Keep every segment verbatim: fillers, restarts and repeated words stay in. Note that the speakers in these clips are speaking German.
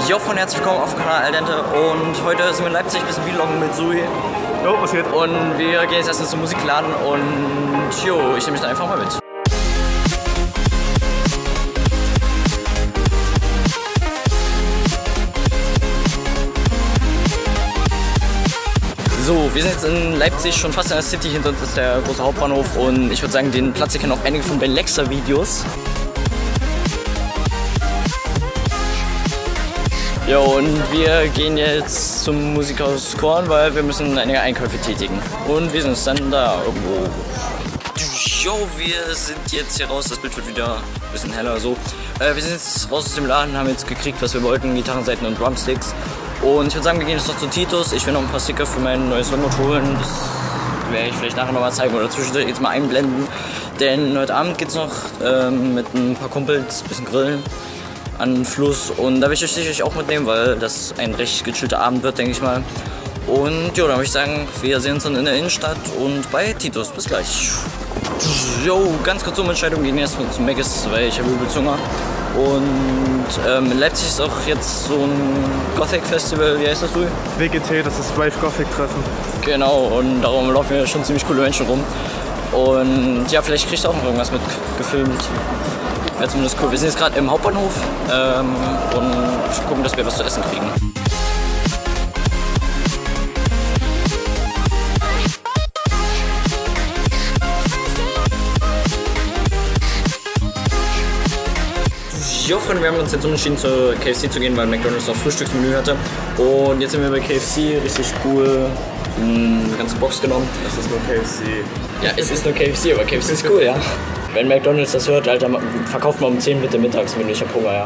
Jo, von herzlich willkommen auf dem Kanal Aldente und heute sind wir in Leipzig, ein bisschen vloggen mit Sui. Jo, was geht? Und wir gehen jetzt erstmal zum Musikladen und jo, ich nehme mich da einfach mal mit. So, wir sind jetzt in Leipzig, schon fast in der City, hinter uns ist der große Hauptbahnhof und ich würde sagen, den Platz hier kennen auch einige von Belexa Videos. Ja, und wir gehen jetzt zum Musikhaus Korn, weil wir müssen einige Einkäufe tätigen. Und wir sind jetzt dann da irgendwo. Jo, wir sind jetzt hier raus, das Bild wird wieder ein bisschen heller so. Äh, wir sind jetzt raus aus dem Laden, haben jetzt gekriegt, was wir wollten, Gitarrenseiten und Drumsticks. Und ich würde sagen, wir gehen jetzt noch zu Titus. Ich will noch ein paar Sticker für mein neues Longboard holen. Das werde ich vielleicht nachher noch mal zeigen oder zwischendurch jetzt mal einblenden. Denn heute Abend geht es noch ähm, mit ein paar Kumpels ein bisschen grillen an den Fluss. Und da will ich euch sicherlich auch mitnehmen, weil das ein recht gechillter Abend wird, denke ich mal. Und ja, dann würde ich sagen, wir sehen uns dann in der Innenstadt und bei Titus. Bis gleich. Jo, ganz kurze Umentscheidung, gehen jetzt zum Megas, weil ich habe übelst Hunger. Und ähm, in Leipzig ist auch jetzt so ein Gothic-Festival, wie heißt das, du? W G T, das ist Rave Gothic Treffen. Genau, und darum laufen hier schon ziemlich coole Menschen rum. Und ja, vielleicht kriegt ihr auch noch irgendwas mit gefilmt. Wäre zumindest cool. Wir sind jetzt gerade im Hauptbahnhof ähm, und gucken, dass wir was zu essen kriegen. Jo Freunde, wir haben uns jetzt entschieden zur K F C zu gehen, weil McDonald's noch Frühstücksmenü hatte. Und jetzt sind wir bei K F C, richtig cool, eine ganze Box genommen. Das ist nur K F C. Ja, es ist nur K F C, aber K F C ist cool, ja. Wenn McDonald's das hört, Alter, verkauft mal um zehn bitte Mittagsmenü, ich hab Hunger, ja.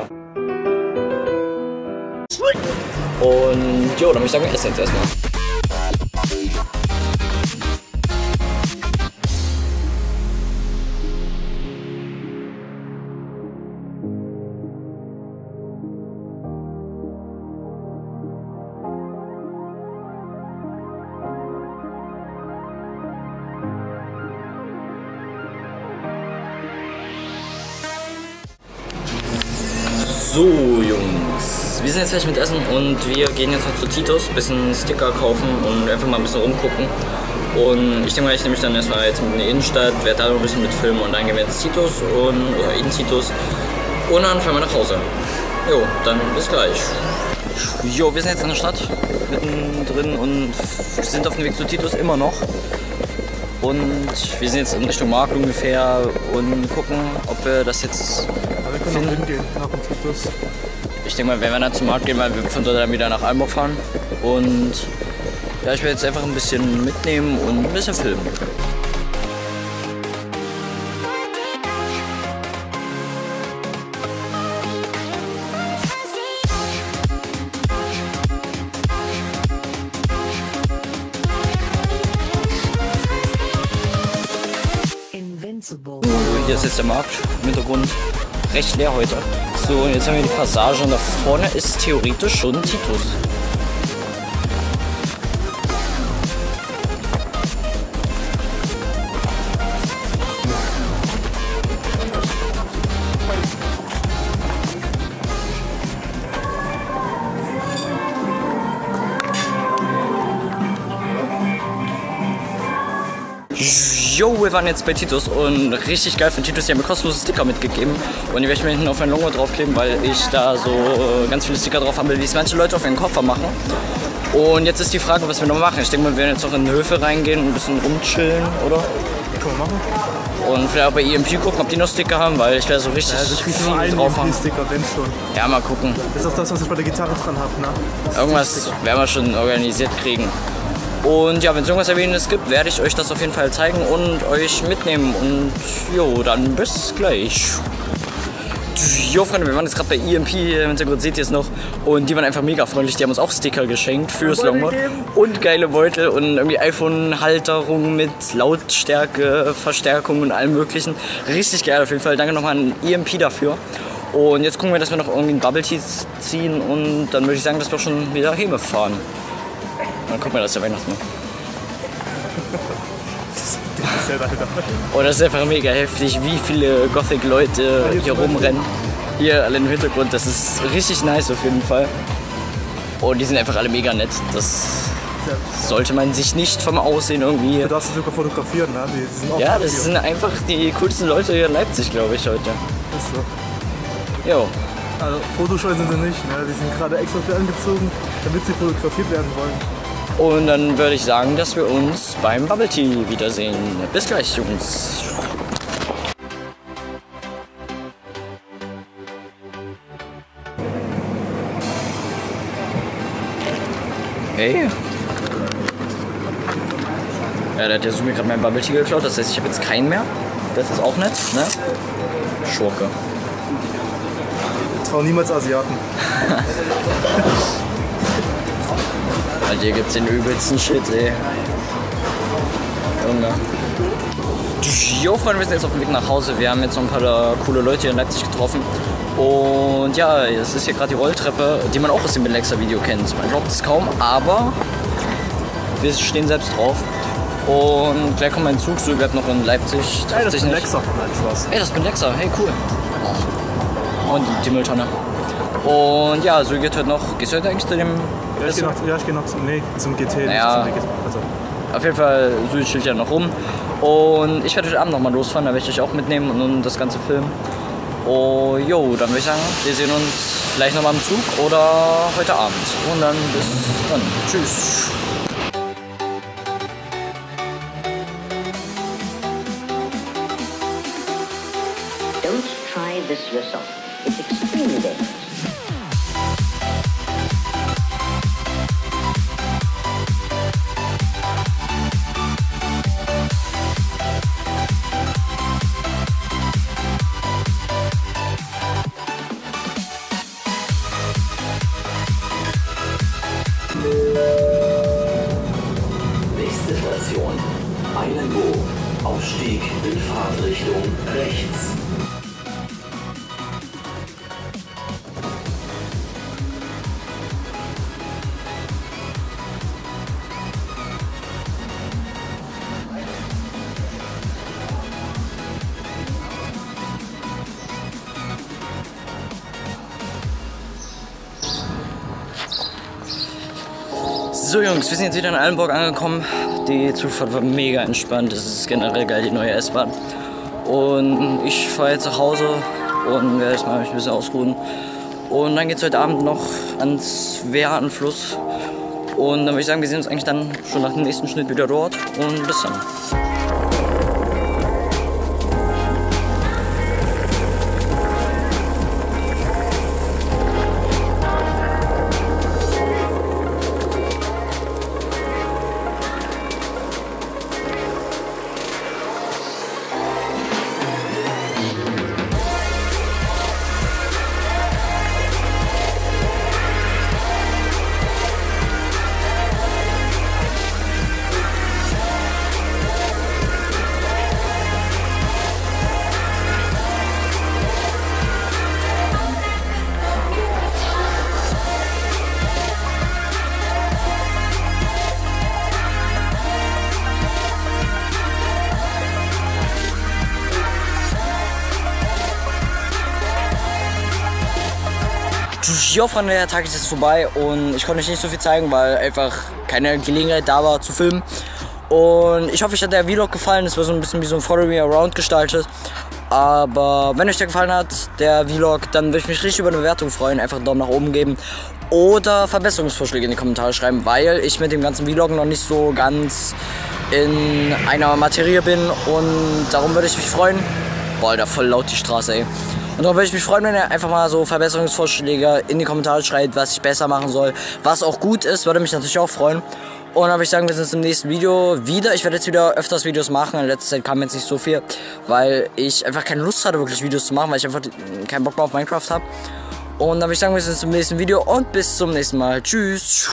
Und jo, dann würde ich sagen, wir essen jetzt erstmal. So Jungs, wir sind jetzt fertig mit Essen und wir gehen jetzt noch zu Titus, ein bisschen Sticker kaufen und einfach mal ein bisschen rumgucken. Und ich denke mal, ich nehme mich dann erstmal jetzt in die Innenstadt, werde da noch ein bisschen mitfilmen und dann gehen wir jetzt Titus und, oder in Titus und dann fahren wir nach Hause. Jo, dann bis gleich. Jo, wir sind jetzt in der Stadt, mittendrin und sind auf dem Weg zu Titus immer noch. Und wir sind jetzt in Richtung Markt ungefähr und gucken, ob wir das jetzt Aber wir können noch hingehen, nach dem Titus. Ich denke mal, wenn wir dann zum Markt gehen, weil wir von dort dann wieder nach Almburg fahren. Und ja, ich werde jetzt einfach ein bisschen mitnehmen und ein bisschen filmen. Hier ist jetzt der Markt im Hintergrund, recht leer heute. So, und jetzt haben wir die Passage und da vorne ist theoretisch schon Titus. Jo, wir waren jetzt bei Titus und richtig geil von Titus, die haben mir kostenlose Sticker mitgegeben und die werde ich mir hinten auf mein Logo draufkleben, weil ich da so ganz viele Sticker drauf haben will, wie es manche Leute auf ihren Koffer machen. Und jetzt ist die Frage, was wir noch machen. Ich denke mal, wir werden jetzt noch in Höfe reingehen und ein bisschen rumchillen, oder? Können wir machen. Und vielleicht auch bei E M P gucken, ob die noch Sticker haben, weil ich werde so richtig ja, also ich viel nur einen drauf haben. E M P-Sticker, wenn schon. Ja, mal gucken. Das ist auch das, was ich bei der Gitarre dran habe, ne? Irgendwas werden wir schon organisiert kriegen. Und ja, wenn es irgendwas Erwähnendes gibt, werde ich euch das auf jeden Fall zeigen und euch mitnehmen. Und jo, dann bis gleich. Jo Freunde, wir waren jetzt gerade bei E M P, im Hintergrund seht ihr es noch. Und die waren einfach mega freundlich, die haben uns auch Sticker geschenkt fürs Longboard. Und geile Beutel und irgendwie iPhone-Halterung mit Lautstärke, Verstärkung und allem möglichen. Richtig geil auf jeden Fall, danke nochmal an E M P dafür. Und jetzt gucken wir, dass wir noch irgendwie ein Bubble Tea ziehen und dann würde ich sagen, dass wir schon wieder Heme fahren. Dann gucken wir, das ist der Weihnachtsmann. Oh, das ist einfach mega heftig, wie viele Gothic-Leute hier rumrennen. hier alle im Hintergrund, das ist richtig nice auf jeden Fall. Und die sind einfach alle mega nett. Das Ja. sollte man sich nicht vom Aussehen irgendwie... Du darfst sie sogar fotografieren, ne? Die, die sind auch Ja, das sind einfach die coolsten Leute hier in Leipzig, glaube ich, heute. Ist so. Jo. Also fotoscheu sind sie nicht, ne? Die sind gerade extra für angezogen, damit sie fotografiert werden wollen. Und dann würde ich sagen, dass wir uns beim Bubble Tea wiedersehen. Bis gleich, Jungs. Hey. Ja, der hat ja mir gerade mein Bubble Tea geklaut, das heißt, ich habe jetzt keinen mehr. Das ist auch nett, ne? Schurke. Trau niemals Asiaten. Alter, hier gibt's den übelsten Shit, ey. Junge. Jo, Freunde, wir sind jetzt auf dem Weg nach Hause. Wir haben jetzt noch ein paar coole Leute hier in Leipzig getroffen. Und ja, es ist hier gerade die Rolltreppe, die man auch aus dem Belexa-Video kennt. Man glaubt es kaum, aber wir stehen selbst drauf. Und gleich kommt mein Zug, so bleibt noch in Leipzig. Ey, das ist ein Lexa. Nein, Spaß. Ey, das bin Lexa, hey, cool. Und die Mülltonne. Und ja, so geht heute noch. Gehst du heute eigentlich zu dem... Ja, ich gehe noch, ja, ich geh noch zum, nee, zum G T. Ja. Nicht zum G T. Also. Auf jeden Fall so chillt ja noch rum. Und ich werde heute Abend nochmal losfahren, da werde ich euch auch mitnehmen und nun das ganze filmen. Oh, jo, dann würde ich sagen, wir sehen uns vielleicht nochmal im Zug oder heute Abend. Und dann bis dann. Tschüss. Don't try this yourself. It's extremely dangerous. Nächste Station, Eilenbo. Ausstieg in Fahrtrichtung rechts. So Jungs, wir sind jetzt wieder in Eilenburg angekommen. Die Zugfahrt war mega entspannt. Es ist generell geil, die neue S-Bahn. Und ich fahre jetzt nach Hause und werde jetzt mal mich ein bisschen ausruhen. Und dann geht es heute Abend noch ans Wehrhahnenfluss. Und dann würde ich sagen, wir sehen uns eigentlich dann schon nach dem nächsten Schnitt wieder dort. Und bis dann. Jo, Freunde, der Tag ist jetzt vorbei und ich konnte euch nicht so viel zeigen, weil einfach keine Gelegenheit da war zu filmen. Und ich hoffe, euch hat der Vlog gefallen. Es war so ein bisschen wie so ein Follow Me Around gestaltet. Aber wenn euch der gefallen hat, der Vlog, dann würde ich mich richtig über eine Bewertung freuen. Einfach einen Daumen nach oben geben oder Verbesserungsvorschläge in die Kommentare schreiben, weil ich mit dem ganzen Vlog noch nicht so ganz in einer Materie bin. Und darum würde ich mich freuen. Boah, Alter, voll laut die Straße, ey. Und darum würde ich mich freuen, wenn ihr einfach mal so Verbesserungsvorschläge in die Kommentare schreibt, was ich besser machen soll, was auch gut ist, würde mich natürlich auch freuen. Und dann würde ich sagen, wir sehen uns im nächsten Video wieder. Ich werde jetzt wieder öfters Videos machen. In letzter Zeit kam jetzt nicht so viel, weil ich einfach keine Lust hatte, wirklich Videos zu machen, weil ich einfach keinen Bock mehr auf Minecraft habe. Und dann würde ich sagen, wir sehen uns im nächsten Video und bis zum nächsten Mal. Tschüss.